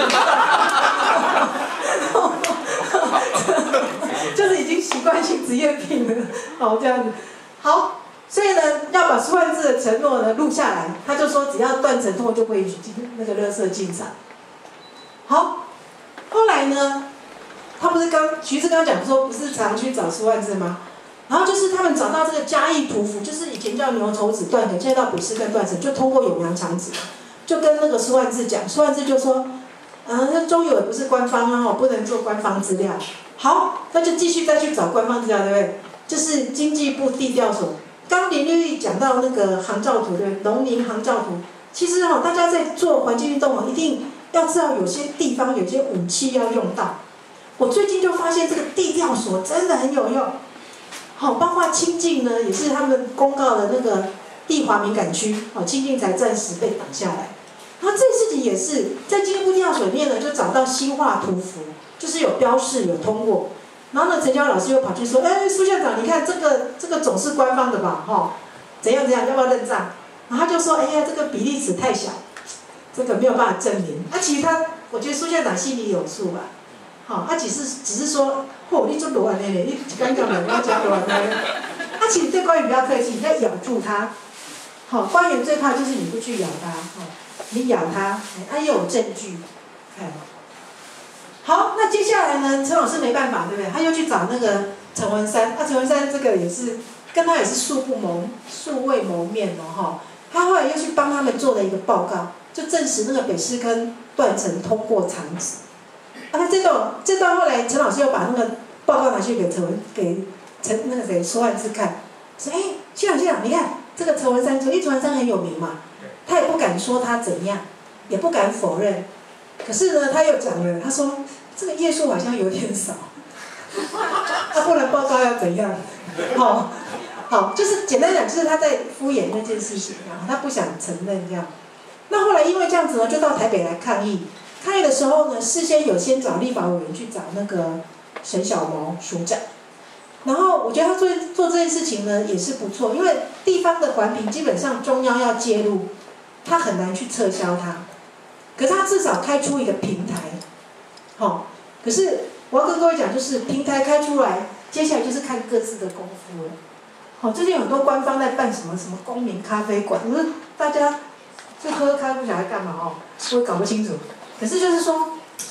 就是已经习惯性职业病了。好，这样子，好，所以呢，要把舒焕智的承诺呢录下来。他就说，只要断层通过，就不允许进那个垃圾进场。好，后来呢，他不是刚徐志刚讲说，不是常去找舒焕智吗？然后就是他们找到这个嘉义屠夫，就是以前叫牛头子断层，现在到北势坑断层，就通过永阳肠子，就跟那个舒焕智讲，舒焕智就说，呃，那中油也不是官方啊，不能做官方资料。好，那就继续再去找官方资料，对不对？就是经济部地调所，刚林律义讲到那个航照图，对不对？农林航照图，其实哈、哦，大家在做环境运动哦，一定要知道有些地方有些武器要用到。我最近就发现这个地调所真的很有用。好，包括清境呢，也是他们公告的那个地华敏感区，哦，清境才暂时被挡下来。然后这事情也是在经济部地调所里面呢，就找到新化图符，就是有标示有通过。然后呢，陈娇老师又跑去说，哎，苏校长，你看这个这个总是官方的吧，哈、哦，怎样怎样，要不要认账？然后他就说，哎呀，这个比例尺太小，这个没有办法证明。那、啊、其实他，我觉得苏校长心里有数吧。好，他只是只是说，嚯、哦，你做罗安嘞，你刚刚两要讲罗安嘞。他其实对官员比较客气，你要咬住他。好，官员最怕就是你不去咬他，哦，你咬他，他又有证据，看。好，那接下来呢？陈老师没办法，对不对？他又去找那个陈文山，那、啊、陈文山这个也是跟他也是素不谋素未谋面哦，哈。他后来又去帮他们做了一个报告，就证实那个北势坑断层通过肠子。啊，那这段这段后来陈老师又把那个报告拿去给陈文给陈那个谁舒焕智看，说：“哎，校长校长，你看这个陈文山，因为陈文山很有名嘛，他也不敢说他怎样，也不敢否认。可是呢，他又讲了，他说这个页数好像有点少，啊，不然报告要怎样？好，好，就是简单讲，就是他在敷衍那件事情，然后他不想承认这样。那后来因为这样子呢，就到台北来抗议。”抗议的时候呢，事先有先找立法委员去找那个沈小毛署长，然后我觉得他做做这件事情呢也是不错，因为地方的环评基本上中央要介入，他很难去撤销它，可是他至少开出一个平台，好、哦，可是我要跟各位讲，就是平台开出来，接下来就是看各自的功夫了。好、哦，最近很多官方在办什么什么公民咖啡馆，可是大家就喝咖啡不晓得干嘛哦，我也搞不清楚。可是就是说，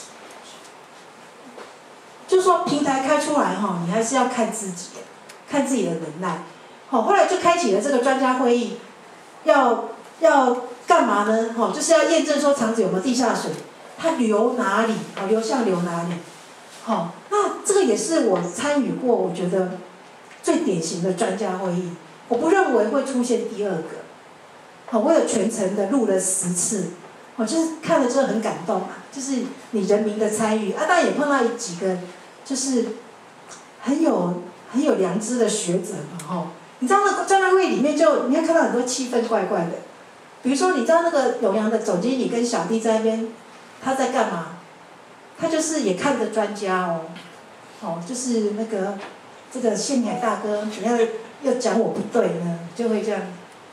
就是说平台开出来哈，你还是要看自己，看自己的能耐。好，后来就开启了这个专家会议，要要干嘛呢？哈，就是要验证说肠子有没有地下水，它流哪里，哦，流向流哪里。好，那这个也是我参与过，我觉得最典型的专家会议。我不认为会出现第二个。好，我有全程的录了十次。我就是看了之后很感动嘛，就是你人民的参与啊，当然也碰到几个就是很有很有良知的学者嘛，吼，你知道那个专家会里面就你会看到很多气氛怪怪的，比如说你知道那个永阳的总经理跟小弟在那边，他在干嘛？他就是也看着专家哦，哦，就是那个这个宪凯大哥，你要要讲我不对呢，就会这样。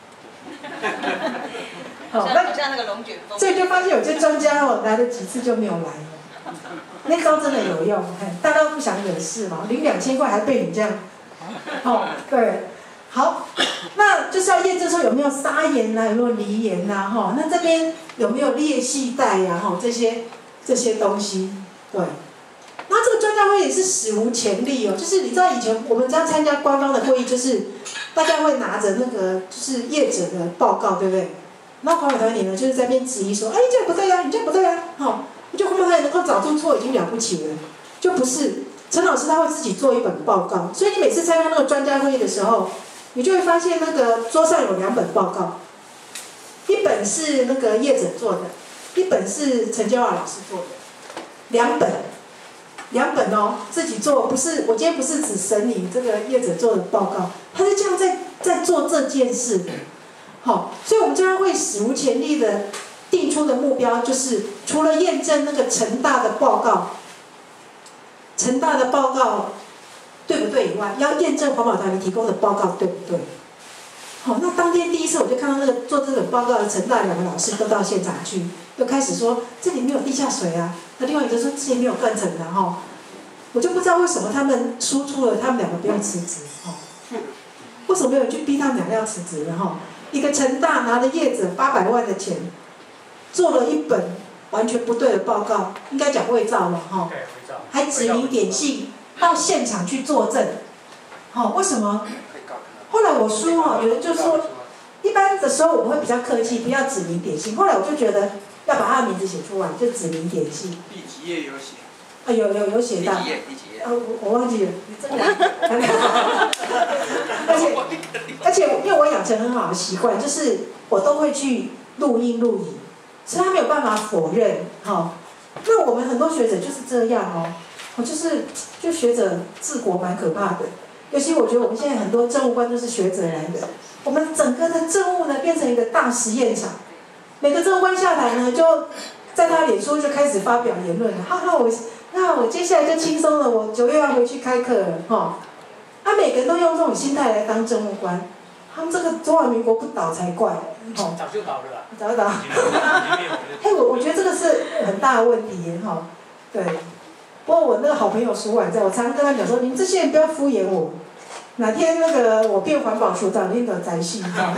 好，那像那个龙卷风， 所以就发现有些专家哦来了几次就没有来了，那招真的有用，大家都不想惹事嘛，领两千块还被你这样，哦，对，好，那就是要验证说有没有砂岩呐、啊，有没有泥岩呐、啊，哈、哦，那这边有没有裂隙带呀、啊，哈、哦，这些这些东西，对。那这个专家会也是史无前例哦，就是你知道以前我们这样参加官方的会议，就是大家会拿着那个就是业者的报告，对不对？那环保团体呢，就是在那边质疑说，哎，这样不对呀、啊，你这样不对呀、啊，好、哦，就环保团体能够找出错已经了不起了，就不是陈老师他会自己做一本报告，所以你每次参加那个专家会议的时候，你就会发现那个桌上有两本报告，一本是那个业者做的，一本是陈娇华老师做的，两本，两本哦，自己做，不是我今天不是只审你这个业者做的报告，他是这样在在做这件事的，好，所以我们专家会史无前例的定出的目标就是，除了验证那个成大的报告。成大的报告对不对以外，要验证环保团体提供的报告对不对？好、哦，那当天第一次我就看到那个做这本报告的成大两个老师都到现场去，又开始说这里没有地下水啊，那另外一个说这里没有断层的哈、哦，我就不知道为什么他们输出了，他们两个不用辞职哈、哦，为什么没有去逼他们两个要辞职呢？哈、哦，一个成大拿了业者八百万的钱，做了一本完全不对的报告，应该讲伪造了哈。哦还指名点姓到现场去作证，好、哦，为什么？后来我说哦，有人就说，一般的时候我们会比较客气，不要指名点姓。后来我就觉得要把他的名字写出来，就指名点姓。 第几页有写？ 啊，有有有写到。 第几页？第几页？ 呃，我我忘记了。你真的？而且而且，因为我养成很好的习惯，就是我都会去录音录影，所以他没有办法否认，哈、哦。那我们很多学者就是这样哦，我就是就学者治国蛮可怕的，尤其我觉得我们现在很多政务官都是学者来的，我们整个的政务呢变成一个大实验场，每个政务官下台呢就在他脸书就开始发表言论了，哈哈我那我接下来就轻松了，我九月要回去开课了哈、哦，啊每个人都用这种心态来当政务官，他们这个中华民国不倒才怪哦， 早就倒了啦。 早就倒。哎，我我觉得这个是很大的问题耶哈。对，不过我那个好朋友苏婉在，我常常跟他讲说，你们这些人不要敷衍我，哪天那个我变环保署长，你都摘戏哈。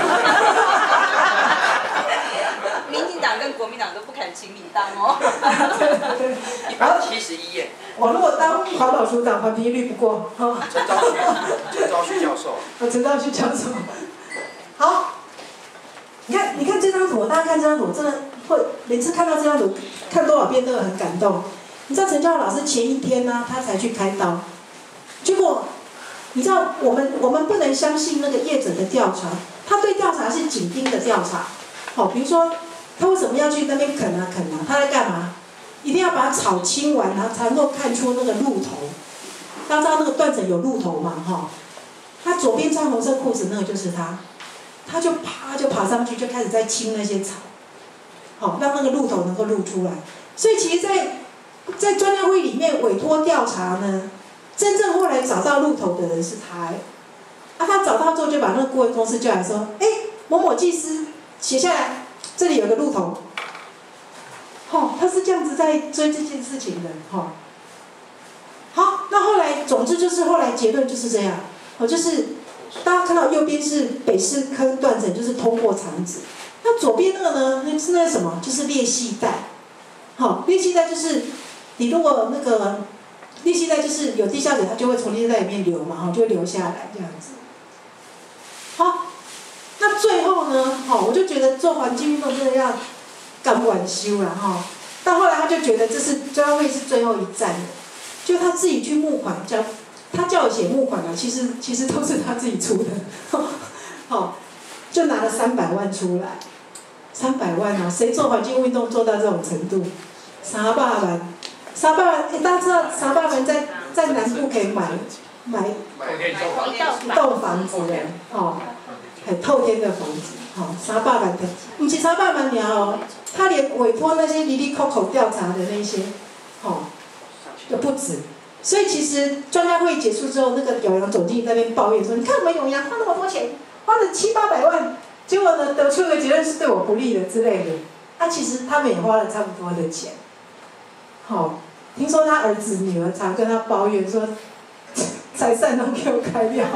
民进党跟国民党都不肯请你当哦。 一百七十一页。 我如果当环保署长，环评率不过。 陈昭旭，陈昭旭教授。 我陈昭旭教授。好。你看，你看这张图，大家看这张图，真的会每次看到这张图，看多少遍都会很感动。你知道陈教授老师前一天呢、啊，他才去开刀，结果你知道我们我们不能相信那个业者的调查，他对调查是紧盯的调查。好，比如说他为什么要去那边啃啊啃啊？他在干嘛？一定要把草清完，然后才能够看出那个路头。大家知道那个断层有路头嘛？哈，他左边穿红色裤子那个就是他。他就啪就爬上去，就开始在清那些草，好让那个路头能够露出来。所以其实在，在在专家会里面委托调查呢，真正后来找到路头的人是他。啊，他找到之后就把那个顾问公司叫来说：“哎，某某技师写下来，这里有个路头。”哦，他是这样子在追这件事情的，哈、哦。好，那后来总之就是后来结论就是这样，哦，就是。大家看到右边是北势坑断层，就是通过肠子。那左边那个呢？那是那个什么？就是裂隙带。好，裂隙带就是你如果那个裂隙带就是有地下水，它就会从裂隙带里面流嘛，哈，就会流下来这样子。好，那最后呢？哈，我就觉得做环境运动真的要干不完修了哈。到后来他就觉得这是专家会是最后一站了，就他自己去募款叫。他叫我写募款啊，其实其实都是他自己出的，好，就拿了三百万出来，三百万啊，谁做环境运动做到这种程度？三百万，三百万，大家知道三百万在在南部可以买买一栋房子的，哦，很透天的房子，哦，三百万的，不是三百万鸟哦，他连委托那些里里口口调查的那些，哦，都不止。所以其实专家会议结束之后，那个永阳总经理在那边抱怨说：“你看我们永阳花那么多钱，花了七八百万，结果呢得出个结论是对我不利的之类的。”啊，其实他们也花了差不多的钱。好、哦，听说他儿子女儿常跟他抱怨说：“财产都给我开掉。”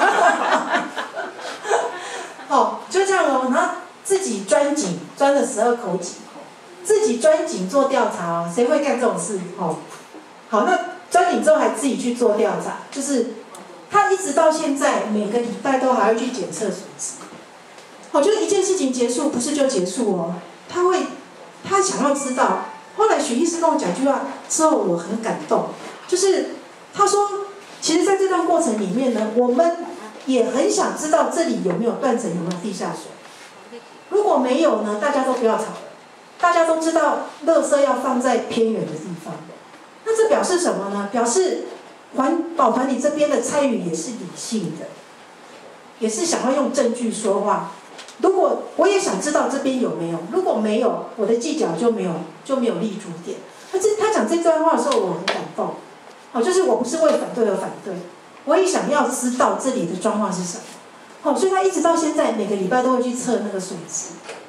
哦，就这样哦，然后自己钻井钻了十二口井，自己钻井做调查哦，谁会干这种事？哦，好那。钻井之后还自己去做调查，就是他一直到现在每个礼拜都还会去检测水质。哦，就是一件事情结束不是就结束哦，他会他想要知道。后来许医师跟我讲一句话之后，我很感动，就是他说，其实在这段过程里面呢，我们也很想知道这里有没有断层，有没有地下水。如果没有呢，大家都不要吵了。大家都知道，垃圾要放在偏远的地方。那这表示什么呢？表示环保团体这边的参与也是理性的，也是想要用证据说话。如果我也想知道这边有没有，如果没有，我的计较就没有就没有立足点。他这他讲这段话的时候，我很感动。哦，就是我不是为反对而反对，我也想要知道这里的状况是什么。哦，所以他一直到现在每个礼拜都会去测那个水质。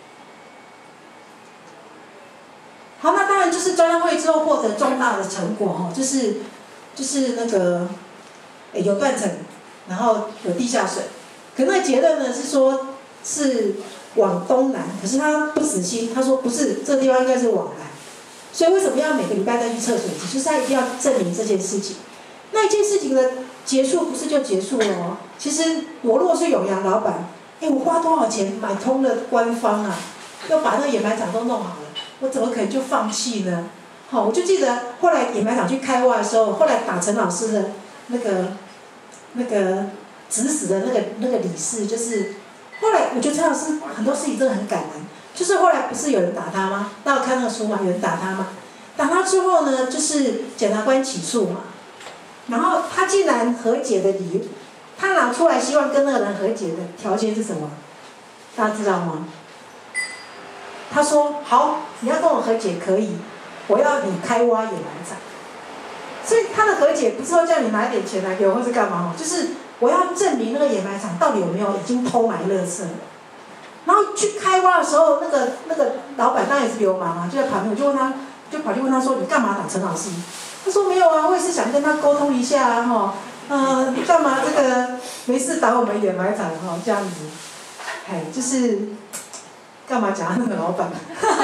好，那当然就是专案会之后获得重大的成果哈，就是就是那个诶有断层，然后有地下水，可那个结论呢是说是往东南，可是他不死心，他说不是，这个地方应该是往南。所以为什么要每个礼拜再去测水质？就是他一定要证明这件事情。那一件事情的结束不是就结束了哦。其实我如果是永阳老板，哎，我花多少钱买通了官方啊，要把那个掩埋场都弄好了，我怎么可能就放弃呢？好，我就记得后来掩埋场去开挖的时候，后来打陈老师的那个那个指使的那个那个理事，就是后来我觉得陈老师很多事情真的很感人。就是后来不是有人打他吗？大家看那个书嘛，有人打他吗？打他之后呢，就是检察官起诉嘛，然后他竟然和解的理由，他拿出来希望跟那个人和解的条件是什么？大家知道吗？他说好，你要跟我和解可以，我要你开挖掩埋场。所以他的和解不是说叫你拿一点钱来给我，或是干嘛，就是我要证明那个掩埋场到底有没有已经偷埋垃圾了。然后去开挖的时候，那个那个老板当然也是流氓啊，就在旁边，我就问他，就跑去问他说：“你干嘛打陈老师？”他说：“没有啊，我也是想跟他沟通一下啊，哈，呃，你干嘛这个没事打我们掩埋场哈这样子，哎，就是干嘛讲那个老板？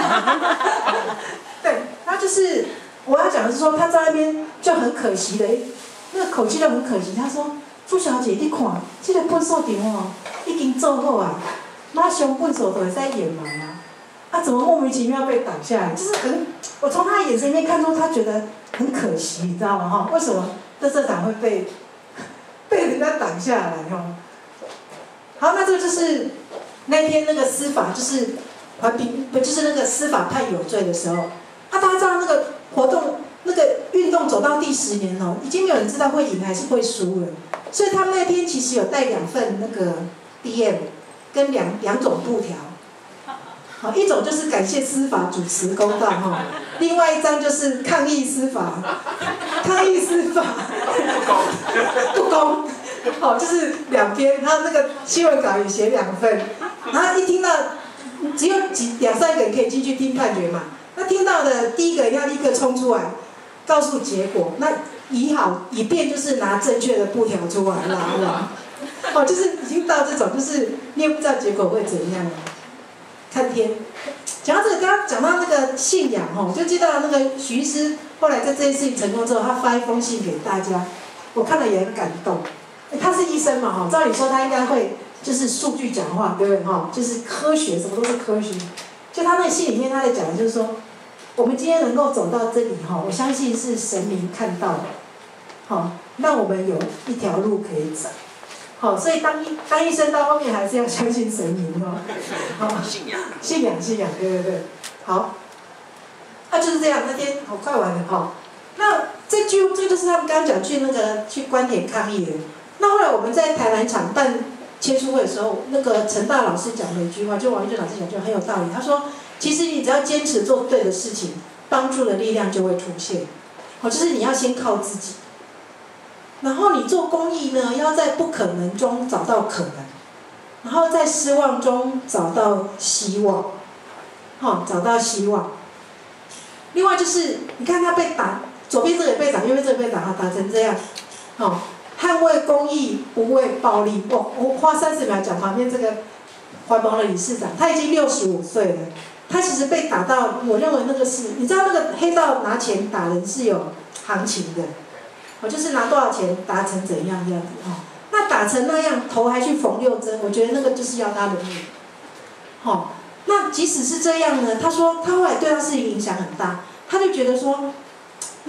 对，他就是我要讲的是说，他在那边就很可惜的，那个口气就很可惜。他说：‘朱小姐，你看，这个粪扫场哦，已经做好啊。’马上笨手都会在掩埋啊，啊怎么莫名其妙被挡下来？就是很，我从他的眼神里面看出他觉得很可惜，你知道吗？哈，为什么垃圾场会被被人家挡下来？哈，好，那这个就是那天那个司法就是环评不就是那个司法判有罪的时候，啊大家知道那个活动那个运动走到第十年哦，已经没有人知道会赢还是会输了，所以他们那天其实有带两份那个 D M。跟两两种布条，好，一种就是感谢司法主持公道哈，另外一张就是抗议司法，抗议司法不公，好，就是两边，他那个新闻稿也写两份，然后一听到只有几两三个人可以进去听判决嘛，那听到的第一个要立刻冲出来，告诉结果，那以好以便就是拿正确的布条出来拉拉。哦，就是已经到这种，就是你也不知道结果会怎样，看天。讲到这个，刚刚讲到那个信仰哦，就记到那个许医师后来在这件事情成功之后，他发一封信给大家，我看了也很感动。他是医生嘛哈，照理说他应该会就是数据讲话，对不对哈？就是科学，什么都是科学。就他那个信里面，他在讲的就是说，我们今天能够走到这里哈，我相信是神明看到的，好，让我们有一条路可以走。好，所以当当医生到后面还是要相信神明哦。好， 信仰， 信仰，信仰，对对对。好，那、啊、就是这样。那天好快完了哈、哦。那这句这就是他们刚刚讲去那个去关田抗议的。那后来我们在台南场办签书会的时候，那个陈大老师讲了一句话，就王玉珍老师讲就很有道理。他说，其实你只要坚持做对的事情，帮助的力量就会出现。好，就是你要先靠自己。然后你做公益呢，要在不可能中找到可能，然后在失望中找到希望，好、哦，找到希望。另外就是，你看他被打，左边这个也被打，右边这个被打，他打成这样，哦，捍卫公益，不畏暴力。哇，我花三十秒讲旁边这个环保的理事长，他已经六十五岁了，他其实被打到，我认为那个是，你知道那个黑道拿钱打人是有行情的。我就是拿多少钱达成怎样这样子哦，那打成那样，头还去缝六针，我觉得那个就是要他的命。好、哦，那即使是这样呢，他说他后来对他事情影响很大，他就觉得说，嗯，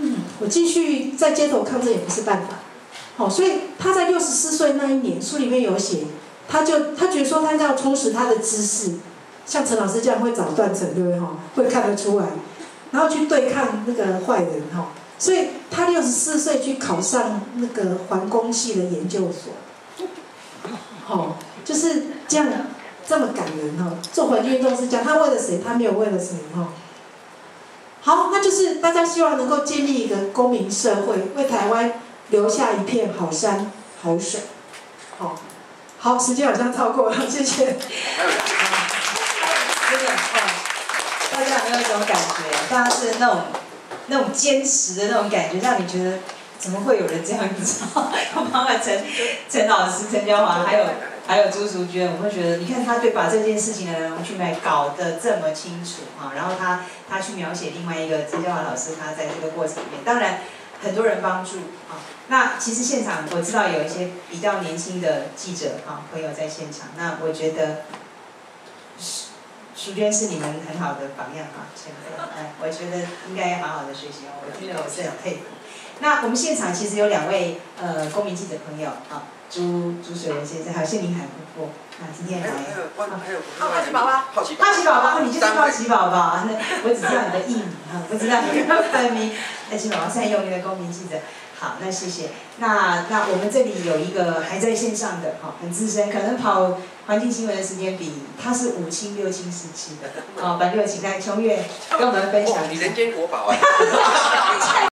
我继续在街头抗争也不是办法。好，所以他在六十四岁那一年，书里面有写，他就他觉得说他要充实他的知识，像陈老师这样会找断层，对不对哈？会看得出来，然后去对抗那个坏人哈。所以他六十四岁去考上那个环工系的研究所，好，就是这样这么感人哈。做环境运动是这样，他为了谁？他没有为了谁哈。好，那就是大家希望能够建立一个公民社会，为台湾留下一片好山好水。好，好，时间好像超过了，谢谢。 真的哦，大家有没有一种感觉？大家是那种那种坚持的那种感觉，让你觉得怎么会有人这样子？包括陈陈老师、陈娇华，还有还有朱淑娟，我会觉得，你看他对把这件事情的来龙去脉搞得这么清楚啊，然后他他去描写另外一个陈娇华老师，他在这个过程里面，当然很多人帮助啊。那其实现场我知道有一些比较年轻的记者啊朋友在现场，那我觉得淑娟是你们很好的榜样啊，前辈，哎，我觉得应该好好的学习哦，我听了我是很佩服。那我们现场其实有两位呃公民记者朋友啊，朱朱水仁先生还有谢明海夫妇啊，今天来。 还有还有还有好奇宝宝， 好奇好奇宝宝，你就是好奇宝宝，那我只知道你的艺名哈，不知道你的本名。好奇宝宝善用你的公民记者。好，那谢谢。那那我们这里有一个还在线上的，哈，很资深，可能跑环境新闻的时间比他是五期六期时期的，哦，本六期来琼月跟我们分享一下。 你人间国宝啊！